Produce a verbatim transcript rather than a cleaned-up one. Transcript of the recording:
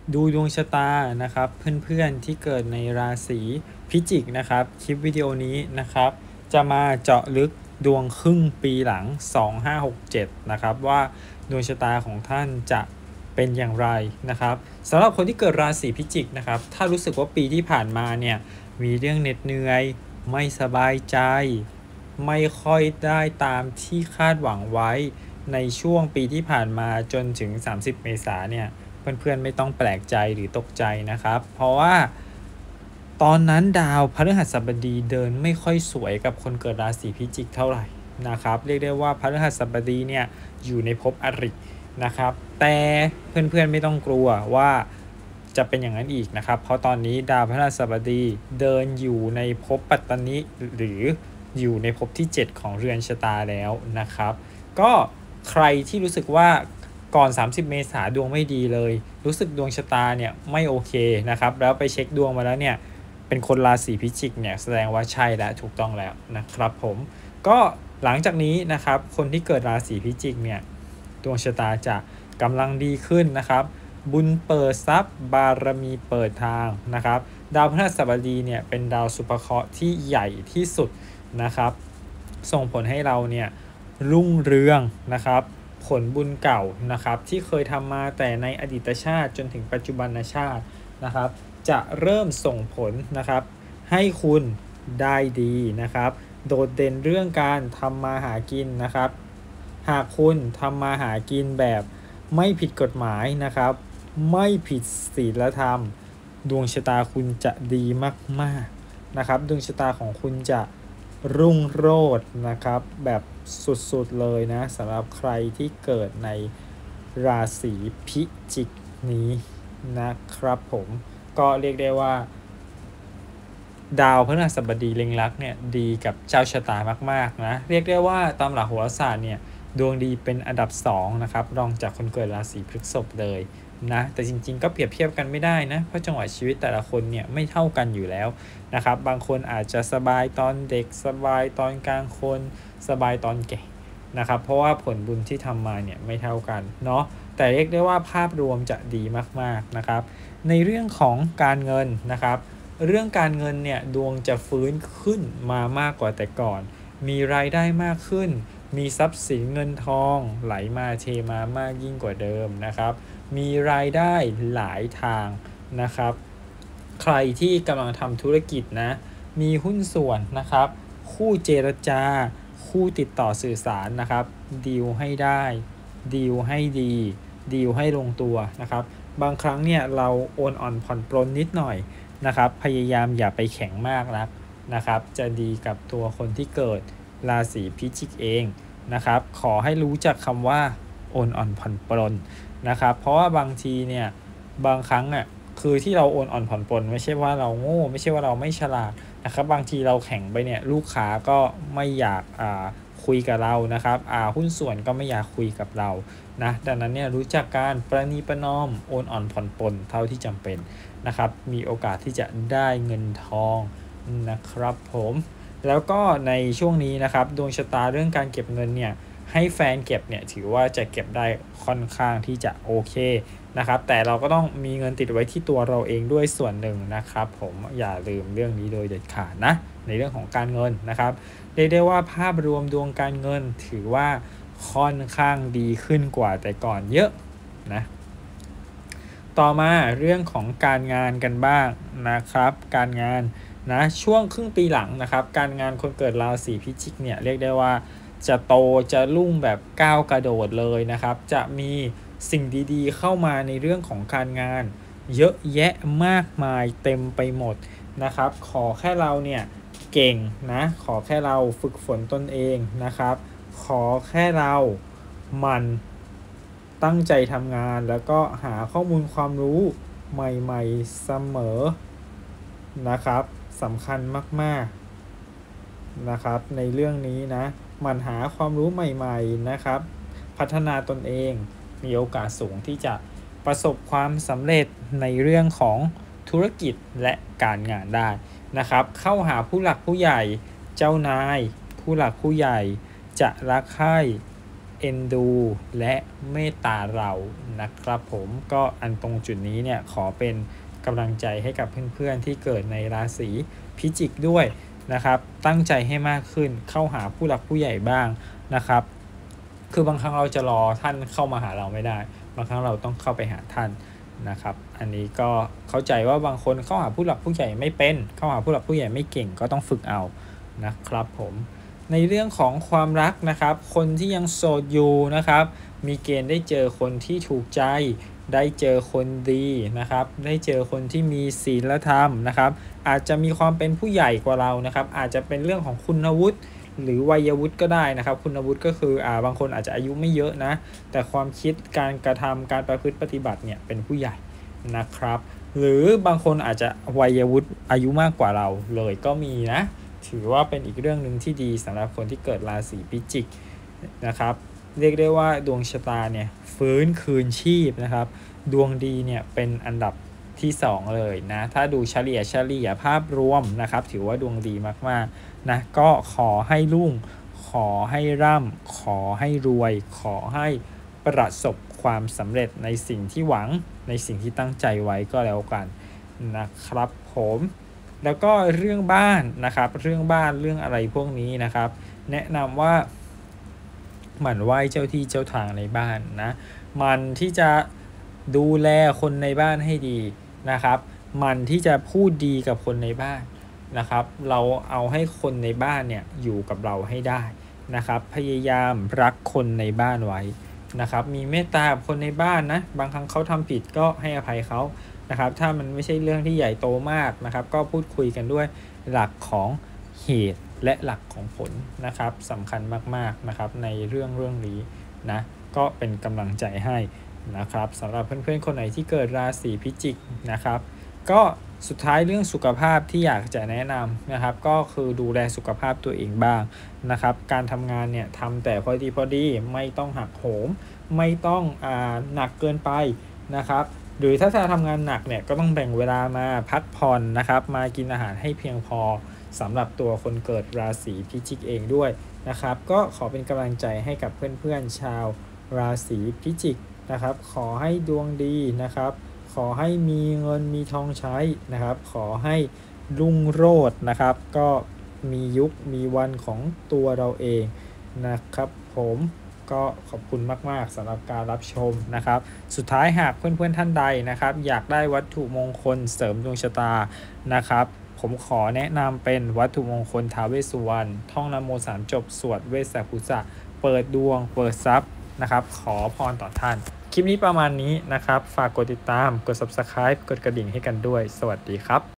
ดูดวงชะตานะครับเพื่อนๆที่เกิดในราศีพิจิกนะครับคลิปวิดีโอนี้นะครับจะมาเจาะลึกดวงครึ่งปีหลังสองพันห้าร้อยหกสิบเจ็ดนะครับว่าดวงชะตาของท่านจะเป็นอย่างไรนะครับสำหรับคนที่เกิดราศีพิจิกนะครับถ้ารู้สึกว่าปีที่ผ่านมาเนี่ยมีเรื่องเหน็ดเหนื่อยไม่สบายใจไม่ค่อยได้ตามที่คาดหวังไว้ในช่วงปีที่ผ่านมาจนถึงสามสิบเมษายนเนี่ยเพื่อนๆไม่ต้องแปลกใจหรือตกใจนะครับเพราะว่าตอนนั้นดาวพฤหัสบดีเดินไม่ค่อยสวยกับคนเกิดราศีพิจิกเท่าไหร่นะครับเรียกได้ว่าพฤหัสบดีเนี่ยอยู่ในภพอรินะครับแต่เพื่อนๆไม่ต้องกลัวว่าจะเป็นอย่างนั้นอีกนะครับเพราะตอนนี้ดาวพฤหัสบดีเดินอยู่ในภพปัตตนิหรืออยู่ในภพที่เจ็ดของเรือนชะตาแล้วนะครับก็ใครที่รู้สึกว่าก่อนสามสิบเมษาดวงไม่ดีเลยรู้สึกดวงชะตาเนี่ยไม่โอเคนะครับแล้วไปเช็คดวงมาแล้วเนี่ยเป็นคนราศีพิจิกเนี่ยแสดงว่าใช่แล้วถูกต้องแล้วนะครับผมก็หลังจากนี้นะครับคนที่เกิดราศีพิจิกเนี่ยดวงชะตาจะกำลังดีขึ้นนะครับบุญเปิดทรัพย์บารมีเปิดทางนะครับดาวพฤหัสบดีเนี่ยเป็นดาวสุภเคราะห์ที่ใหญ่ที่สุดนะครับส่งผลให้เราเนี่ยรุ่งเรืองนะครับผลบุญเก่านะครับที่เคยทำมาแต่ในอดีตชาติจนถึงปัจจุบันชาตินะครับจะเริ่มส่งผลนะครับให้คุณได้ดีนะครับโดดเด่นเรื่องการทำมาหากินนะครับหากคุณทำมาหากินแบบไม่ผิดกฎหมายนะครับไม่ผิดศีลธรรมดวงชะตาคุณจะดีมากๆนะครับดวงชะตาของคุณจะรุ่งโรจน์นะครับแบบสุดๆเลยนะสำหรับใครที่เกิดในราศีพิจิกนี้นะครับผมก็เรียกได้ว่าดาวพฤหัสบดีเล็งลักเนี่ยดีกับเจ้าชะตามากๆนะเรียกได้ว่าตามหลักโหราศาสตร์เนี่ยดวงดีเป็นอันดับสองนะครับรองจากคนเกิดราศีพฤษภเลยนะแต่จริงๆก็เปรียบเทียบกันไม่ได้นะเพราะจังหวะชีวิตแต่ละคนเนี่ยไม่เท่ากันอยู่แล้วนะครับบางคนอาจจะสบายตอนเด็กสบายตอนกลางคนสบายตอนแก่นะครับเพราะว่าผลบุญที่ทำมาเนี่ยไม่เท่ากันเนาะแต่เรียกได้ว่าภาพรวมจะดีมากๆนะครับในเรื่องของการเงินนะครับเรื่องการเงินเนี่ยดวงจะฟื้นขึ้นมามากกว่าแต่ก่อนมีรายได้มากขึ้นมีทรัพย์สินเงินทองไหลมาเทมามากยิ่งกว่าเดิมนะครับมีรายได้หลายทางนะครับใครที่กำลังทำธุรกิจนะมีหุ้นส่วนนะครับคู่เจรจาคู่ติดต่อสื่อสารนะครับดีลให้ได้ดีลให้ดีดีลให้ลงตัวนะครับบางครั้งเนี่ยเราโอนอ่อนผ่อนปลนนิดหน่อยนะครับพยายามอย่าไปแข็งมากนักนะครับจะดีกับตัวคนที่เกิดราศีพิจิกเองนะครับขอให้รู้จักคำว่าโอนอ่อนผ่อนปลนนะครับเพราะว่าบางทีเนี่ยบางครั้งอ่ะคือที่เราโอนอ่อนผ่อนปลนไม่ใช่ว่าเราโง่ไม่ใช่ว่าเราไม่ฉลาดนะครับบางทีเราแข็งไปเนี่ยลูกค้าก็ไม่อยากอ่าคุยกับเรานะครับอ่าหุ้นส่วนก็ไม่อยากคุยกับเรานะดังนั้นเนี่ยรู้จักการประนีประนอมโอนอ่อนผ่อนปลนเท่าที่จำเป็นนะครับมีโอกาสที่จะได้เงินทองนะครับผมแล้วก็ในช่วงนี้นะครับดวงชะตาเรื่องการเก็บเงินเนี่ยให้แฟนเก็บเนี่ยถือว่าจะเก็บได้ค่อนข้างที่จะโอเคนะครับแต่เราก็ต้องมีเงินติดไว้ที่ตัวเราเองด้วยส่วนหนึ่งนะครับผมอย่าลืมเรื่องนี้โดยเด็ดขาดนะในเรื่องของการเงินนะครับเรียกได้ว่าภาพรวมดวงการเงินถือว่าค่อนข้างดีขึ้นกว่าแต่ก่อนเยอะนะต่อมาเรื่องของการงานกันบ้างนะครับการงานนะช่วงครึ่งปีหลังนะครับการงานคนเกิดราศีพิจิกเนี่ยเรียกได้ว่าจะโตจะรุ่งแบบก้าวกระโดดเลยนะครับจะมีสิ่งดีๆเข้ามาในเรื่องของการงานเยอะแยะมากมายเต็มไปหมดนะครับขอแค่เราเนี่ยเก่งนะขอแค่เราฝึกฝนตนเองนะครับขอแค่เรามันตั้งใจทำงานแล้วก็หาข้อมูลความรู้ใหม่ๆเสมอนะครับสำคัญมากๆนะครับในเรื่องนี้นะมันหาความรู้ใหม่ๆนะครับพัฒนาตนเองมีโอกาสสูงที่จะประสบความสำเร็จในเรื่องของธุรกิจและการงานได้นะครับเข้าหาผู้หลักผู้ใหญ่เจ้านายผู้หลักผู้ใหญ่จะรักใคร่เอ็นดูและเมตตาเรานะครับผมก็อันตรงจุดนี้เนี่ยขอเป็นกำลังใจให้กับเพื่อนๆที่เกิดในราศีพิจิกด้วยนะครับตั้งใจให้มากขึ้นเข้าหาผู้หลักผู้ใหญ่บ้างนะครับคือบางครั้งเราจะรอท่านเข้ามาหาเราไม่ได้บางครั้งเราต้องเข้าไปหาท่านนะครับอันนี้ก็เข้าใจว่าบางคนเข้าหาผู้หลักผู้ใหญ่ไม่เป็นเข้าหาผู้หลักผู้ใหญ่ไม่เก่งก็ต้องฝึกเอานะครับผมในเรื่องของความรักนะครับคนที่ยังโสดอยู่นะครับมีเกณฑ์ได้เจอคนที่ถูกใจได้เจอคนดีนะครับได้เจอคนที่มีศีลธรรมนะครับอาจจะมีความเป็นผู้ใหญ่กว่าเรานะครับอาจจะเป็นเรื่องของคุณวุฒิหรือวัยวุฒิก็ได้นะครับคุณวุฒิก็คืออ่าบางคนอาจจะอายุไม่เยอะนะแต่ความคิดการกระทำการประพฤติปฏิบัติเนี่ยเป็นผู้ใหญ่นะครับหรือบางคนอาจจะวัยวุฒิอายุมากกว่าเราเลยก็มีนะถือว่าเป็นอีกเรื่องหนึ่งที่ดีสำหรับคนที่เกิดราศีพิจิกนะครับเรียกได้ว่าดวงชะตาเนี่ยฟื้นคืนชีพนะครับดวงดีเนี่ยเป็นอันดับที่สองเลยนะถ้าดูเฉลี่ยเฉลี่ยภาพรวมนะครับถือว่าดวงดีมากๆนะก็ขอให้รุ่งขอให้ร่ำขอให้รวยขอให้ประสบความสำเร็จในสิ่งที่หวังในสิ่งที่ตั้งใจไว้ก็แล้วกันนะครับผมแล้วก็เรื่องบ้านนะครับเรื่องบ้านเรื่องอะไรพวกนี้นะครับแนะนำว่าหมั่นไหว้เจ้าที่เจ้าทางในบ้านนะมันที่จะดูแลคนในบ้านให้ดีนะครับมันที่จะพูดดีกับคนในบ้านนะครับเราเอาให้คนในบ้านเนี่ยอยู่กับเราให้ได้นะครับพยายามรักคนในบ้านไว้นะครับมีเมตตากับคนในบ้านนะบางครั้งเขาทำผิดก็ให้อภัยเขานะครับถ้ามันไม่ใช่เรื่องที่ใหญ่โตมากนะครับก็พูดคุยกันด้วยหลักของเหตุและหลักของผลนะครับสำคัญมากๆนะครับในเรื่องเรื่องนี้นะก็เป็นกำลังใจให้นะครับสำหรับเพื่อนๆคนไหนที่เกิดราศีพิจิกนะครับก็สุดท้ายเรื่องสุขภาพที่อยากจะแนะนำนะครับก็คือดูแลสุขภาพตัวเองบ้างนะครับการทำงานเนี่ยทำแต่พอดีพอดีไม่ต้องหักโหมไม่ต้องอ่าหนักเกินไปนะครับหรือถ้าจะทำงานหนักเนี่ยก็ต้องแบ่งเวลามาพักผ่อนนะครับมากินอาหารให้เพียงพอสำหรับตัวคนเกิดราศีพิจิกเองด้วยนะครับก็ขอเป็นกำลังใจให้กับเพื่อนๆชาวราศีพิจิกนะครับขอให้ดวงดีนะครับขอให้มีเงินมีทองใช้นะครับขอให้รุ่งโรจน์นะครับก็มียุคมีวันของตัวเราเองนะครับผมก็ขอบคุณมากๆสำหรับการรับชมนะครับสุดท้ายหากเพื่อนๆท่านใดนะครับอยากได้วัตถุมงคลเสริมดวงชะตานะครับผมขอแนะนำเป็นวัตถุมงคลท้าวเวสสุวรรณท่องนะโมสามจบสวดเวสสัพุสะเปิดดวงเปิดทรัพย์นะครับขอพรต่อท่านคลิปนี้ประมาณนี้นะครับฝากกดติดตามกด ซับสไครบ์ กดกระดิ่งให้กันด้วยสวัสดีครับ